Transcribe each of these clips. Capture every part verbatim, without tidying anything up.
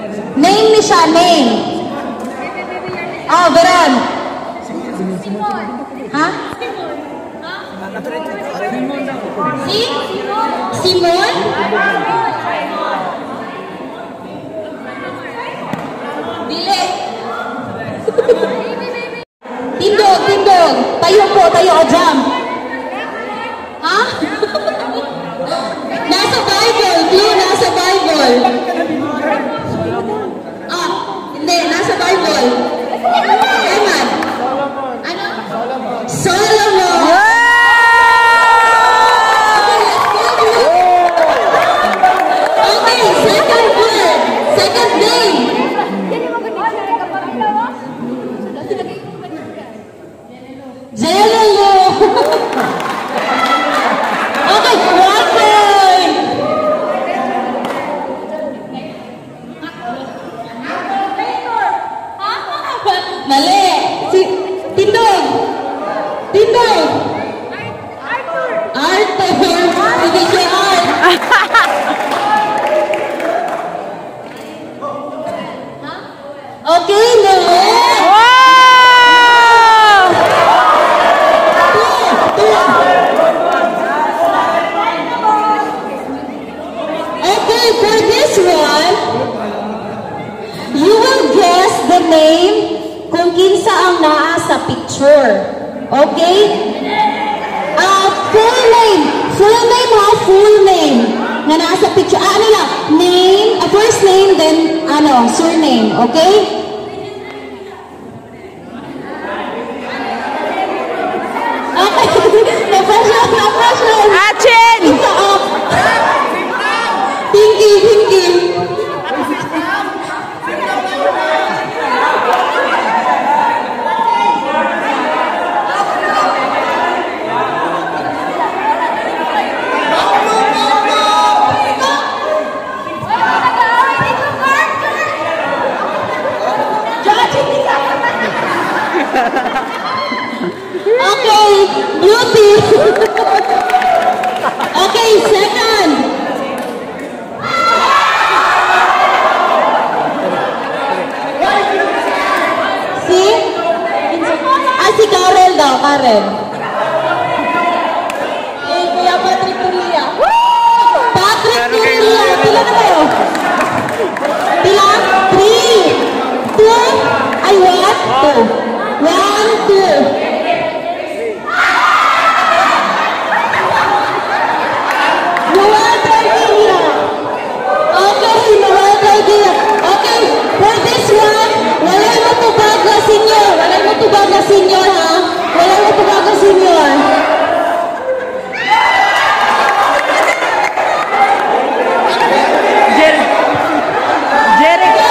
Name ni siya, name. Oh, Veron. Ha? Si? Simon? Dili. Tindog, tindog. Tayo po, tayo o jump. Ha? Nasa Bible, clue, nasa Bible. Ah, hindi, nasa Bible. Eman. Ano? Solomon. Okay, second word. Second name. Jello. Okay, one word. Mali. Si Tindog. Tindog. Arthur. Arthur. Sige si Art. Okay, no. Okay, for this one, you will guess the name kung kinsa ang naa sa picture. Okay? Uh, full name. Full name ha? Full name. Na naa sa picture. Ah, ano lang? Name, uh, first name, then, ano, surname. Okay? Okay. Na-pressure, na-pressure. Action! Isa up. Pinky, Pinky. Okay, Beauty. Okay, second. Si? Ah, si Karen daw, Karen. Eh, Kuya Patrick Turia. Patrick Turia. Pila na kayo? Pila? Three. Two. Ay, what? Two. One, two. Noel Garcia. Okay, Noel Garcia. Okay, for this one, wala mo tubag na senior. Wala mo tubag na senior, ha? Wala mo tubag na senior. Jericho.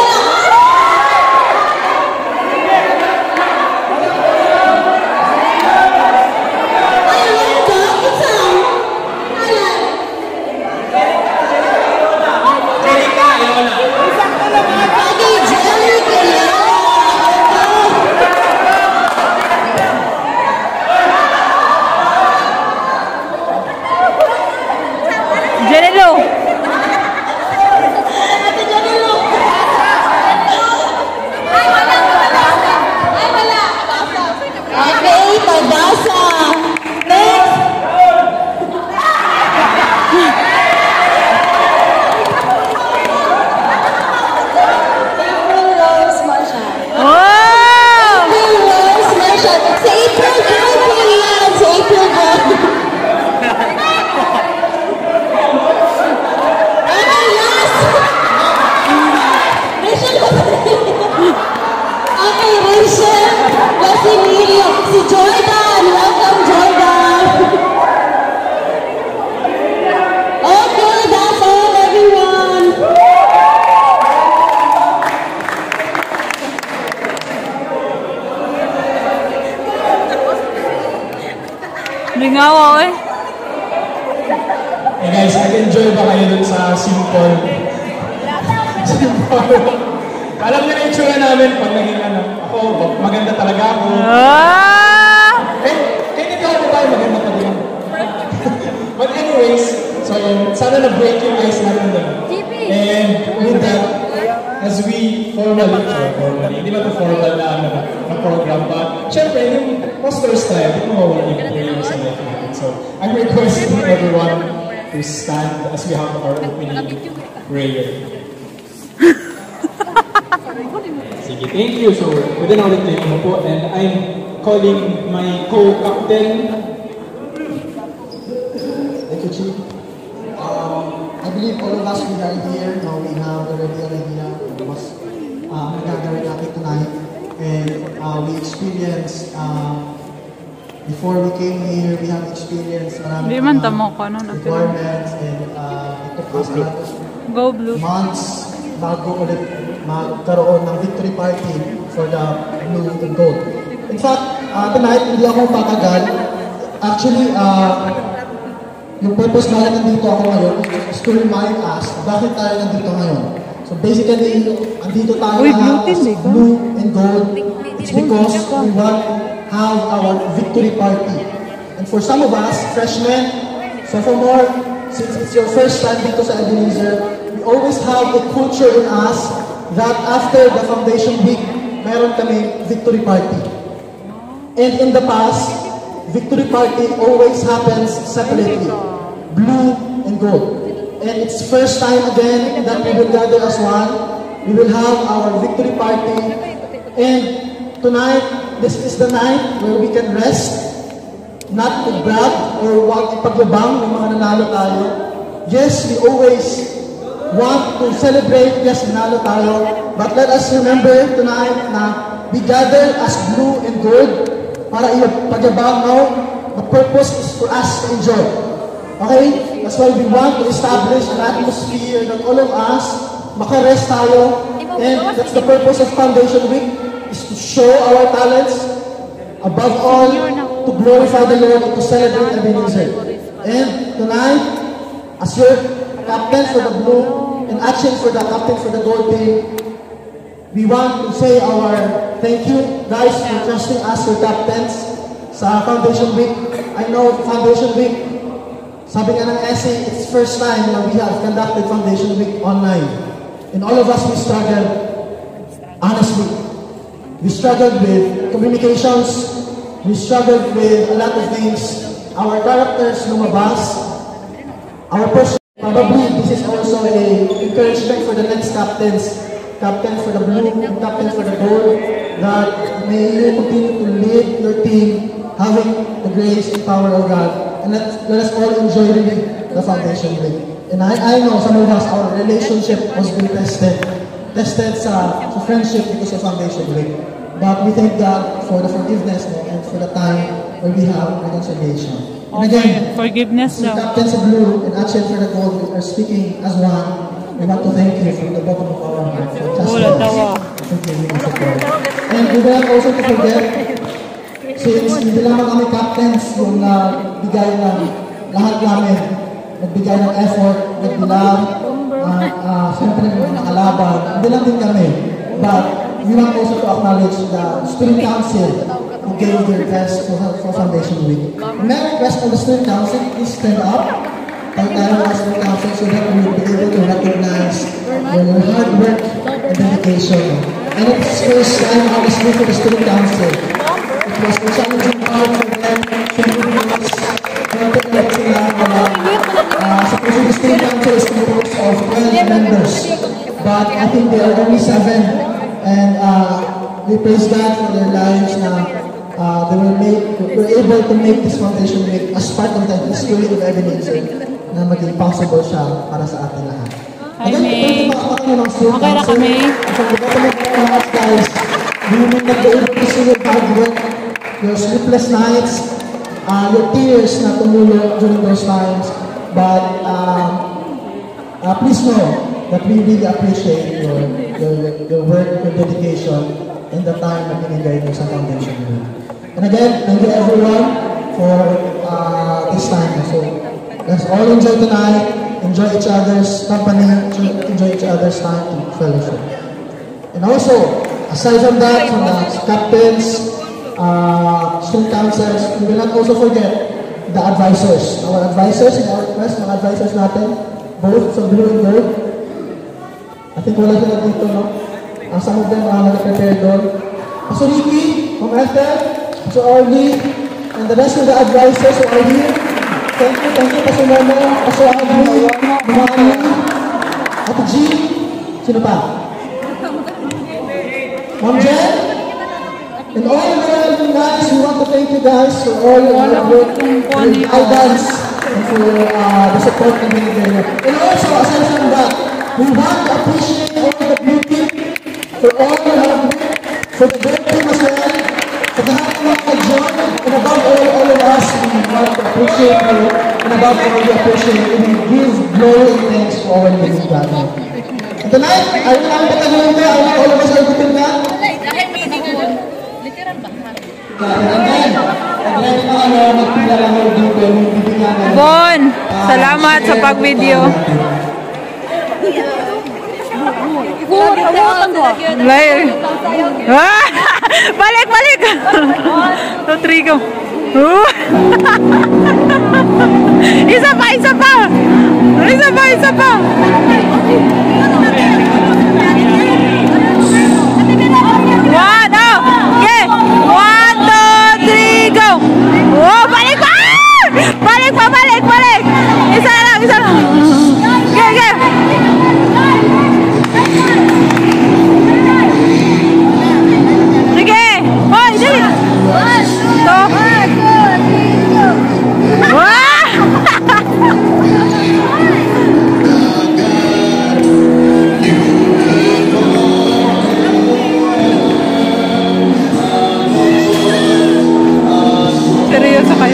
Lingaw eh. Hey guys, nag-enjoy ba kayo dun sa simple? Simple. Alam niyo na yung tsura namin pag naging ano. Ako, maganda talaga ako. Ah! Eh, eh, hindi ako ba maganda pa din. But anyways, so sana na-break yung ice natin doon. And with that, Normally, normally. Hindi ba ito formal na, ano, na program ba? Siyempre, yung posters tayo, hindi mo mawala yung prayer sa life natin. So, I'm requesting everyone to stand as we have our opening prayer. Sige, thank you. So, pwede na ulit tayo po. And I'm calling my co-captain. Thank you, Chief. Um, I believe all of us who are here, now we have already an idea of what's uh, gagawin natin tonight. And uh, we experienced, uh, before we came here, we have experienced Di maraming man uh, tamo ko, no? requirements and uh, it took us a lot of Go blue. months bago ulit magkaroon ng victory party for the blue and gold. In fact, uh, tonight, hindi ako patagal. Actually, uh, yung purpose na nandito ako ngayon is to remind us bakit tayo nandito ngayon. So basically, nandito tayo Uy, na blue as tin, blue and gold. It's because we want to have our victory party. And for some of us, freshmen, sophomore, since it's your first time dito sa Ebenezer, we always have a culture in us that after the foundation week, meron kami victory party. And in the past, victory party always happens separately, blue and gold. And it's first time again that we will gather as one. We will have our victory party. And tonight, this is the night where we can rest, not to brag or wag ipagyabang ng mga nanalo tayo. Yes, we always want to celebrate, yes, nanalo tayo. But let us remember tonight na we gather as blue and gold para ipagyabang, no? The purpose is for us to enjoy. Okay? That's why we want to establish an atmosphere that all of us makarest tayo. And that's the purpose of Foundation Week, is to show our talents, above all, to glorify the Lord and to celebrate Ebenezer. And tonight, as your captain for the blue and action for the captain for the gold team, we want to say our thank you, guys, for trusting us, your captains, sa Foundation Week. I know Foundation Week, sabi nga ng S A, it's first time na we have conducted Foundation Week online. And all of us, we struggled, honestly. We struggled with communications, we struggled with a lot of things. Our characters lumabas, our person, probably this is also a encouragement for the next captains, captain for the blue, captain for the gold, that may you continue to lead your team, having the grace and power of God. And let, let us all enjoy really the Foundation Week. And I, I know some of us, our relationship was being tested, tested sa, sa friendship because of Foundation Week. But we thank God for the forgiveness and for the time where we have reconciliation. And again, forgiveness so now. Captains of Blue and Action for the Gold are speaking as one. We want to thank you from the bottom of our heart for trusting us, for giving us support. And we want also to forget, since hindi lamang kami captains yung nagbigay ng lahat namin, nagbigay ng effort, nagbilang, uh, uh, siyempre ng mga kalaban, hindi lang din kami. But we want also to acknowledge the Student Council who gave their best for, for Foundation Week. May I request of the Student Council, please stand up. Tayo tayo ng Student Council so that we will be able to recognize your hard work and dedication. And it's first time, honestly, for the Student Council. It was a challenging part for them. Siyempre, wanted sila uh, supposedly the Student Council is composed of twelve members. But I think there are only seven. And uh, we praise God for their lives na uh, they were, made, were able to make this Foundation Week as part of the history of Ebenezer na maging possible siya para sa ating lahat. Hi, May. Okay na kami. From the bottom of our hearts, guys, we may not be able to see your hard work, your sleepless nights, uh, your tears na tumulo during those times. But uh, uh, please know that we really appreciate your, your, your work, your dedication, and the time na binigay mo sa Foundation Week. And again, thank you everyone for uh, this time. So, let's all enjoy tonight, enjoy each other's company, enjoy each other's time and fellowship. And also, aside from that, from the captains, uh, student councils, we will not also forget the advisors. Our advisors in our request, mga advisors natin, both sa blue and gold. I think wala sila dito, no? Uh, some of them are nag-prepare doon. Pastor Ricky, Ma'am Ethel, Pastor Orly, and the rest of the advisors who are here. Thank you, thank you, Pastor Momo, Pastor Agri, Mama Ani, Ate G, sino pa? Ma'am Jen, and all the relevant guys, we want to thank you guys for all your hard work, your guidance, and for uh, the support and behavior. And also, aside from that, we want to appreciate all the beauty for all your hard work, for the great team as well, for the happy work of joy, and above all, all of us, we want to appreciate you, and above all, we appreciate you, and we give glory and thanks to our living God. And tonight, I will not put a name there, I will all of us are good na. Bon, salamat sa pag-video. Layer. Ah! Balik, balik! Two, three, go. Isa pa, isa pa! Isa pa, isa pa! One, oh! Okay! One, two, three, go! Oh, balik pa! Balik pa, balik, balik! Isa lang, isa lang! Okay, okay! Sige! Hoy, dali! Stop! Wah! Seryoso kayo?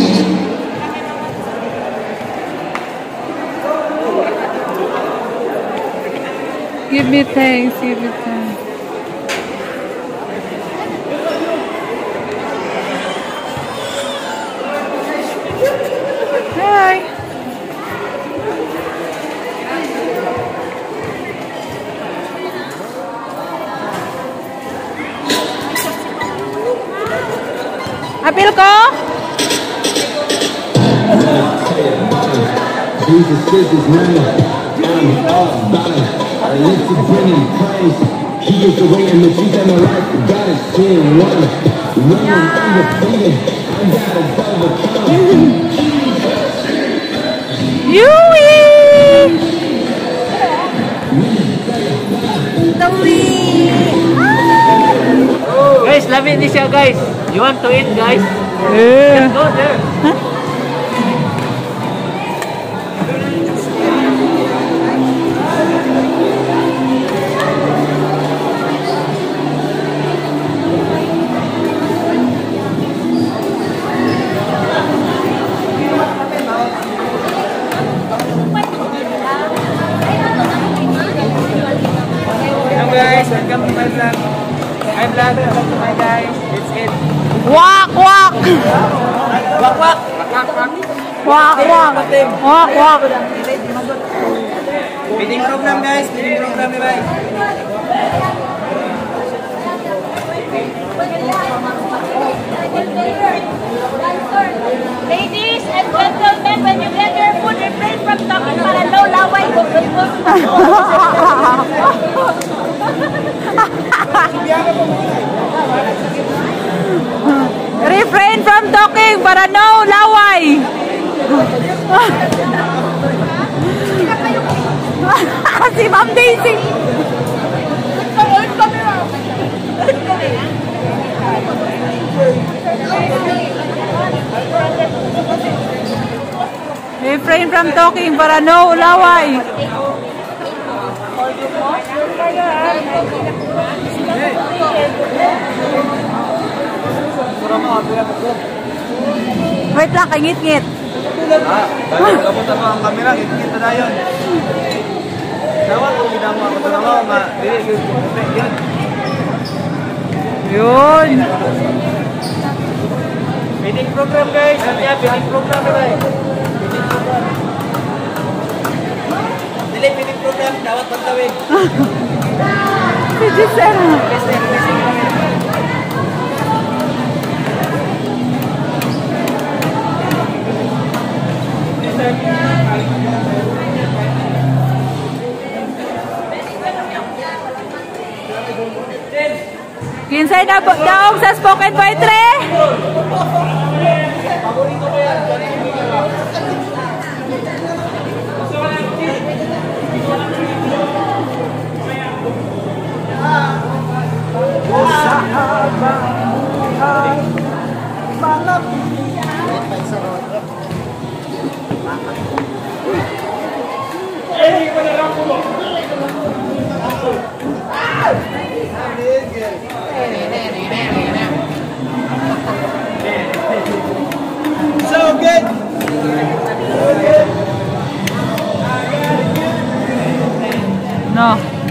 Give me thanks, give me thanks. Hi. Apil ko? Jesus is his name. I'm all about it. I live to bring him praise. He is the way and the truth and the life. God is still one. Running undefeated. I gotta overcome. Yui! Guys, love it this year, guys. You want to eat, guys? Yeah. Go there. Huh? Hello guys, welcome to my vlog. I'm vlog, welcome to my guys. It's it. Wak, wak! Wak wak. Wak, wak! Wak, wak! Meeting program guys, meeting program ni guys. Ladies and gentlemen, when you get your food, refrain from talking para low laway. Refrain from talking para no laway. Si Ma'am Daisy. Refrain from talking para no laway. Wait lang, kay ngit-ngit. Ah, kapot ako ang kamera, kita na yun. Dapat kung ginama ako ito naman, ma, dili yun, yun. Yun. Meeting program guys, nandiyan, meeting program na guys. Meeting program. Dili, meeting program, dapat pagtawid. Si Giselle. Blessing, blessing kami. Kinsay na daog sa spoken poetry? So good. No.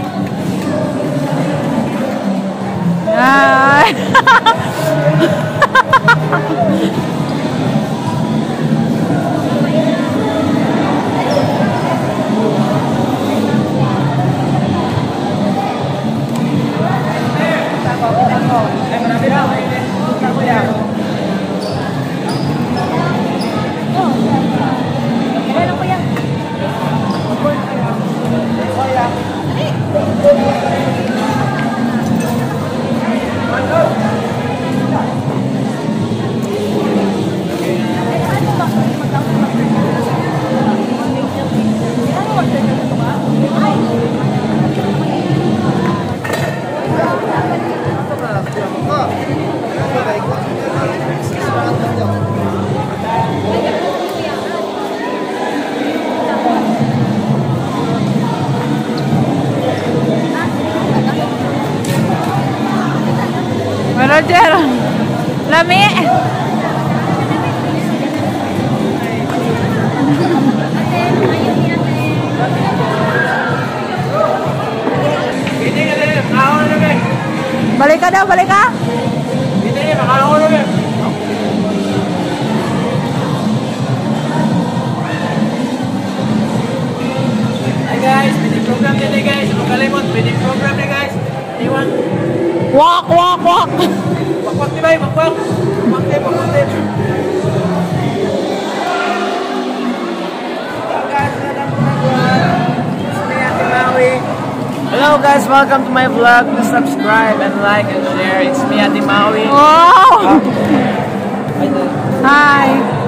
Ay. Roger, lami. Balik ka daw, balik ka. Hi guys, bidding program today guys. Makalimot, bidding program nih guys. Iwan. Walk, walk, walk. Wakwak nih bay, wakwak. Wakwak, wakwak. Hello guys, welcome to my vlog. Please subscribe and like and share. It's me, Ate Maui. Wow. Hi.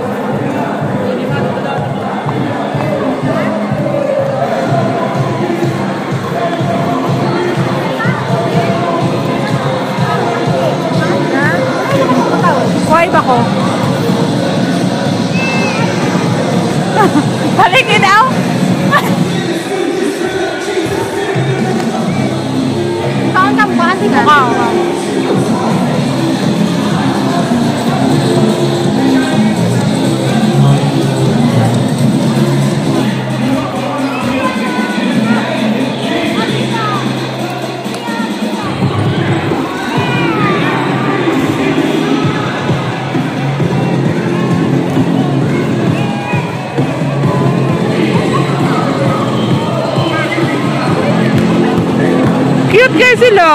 Wipe ako. Balikin daw. Kaon ka bukan sih ka? Cute guys sila.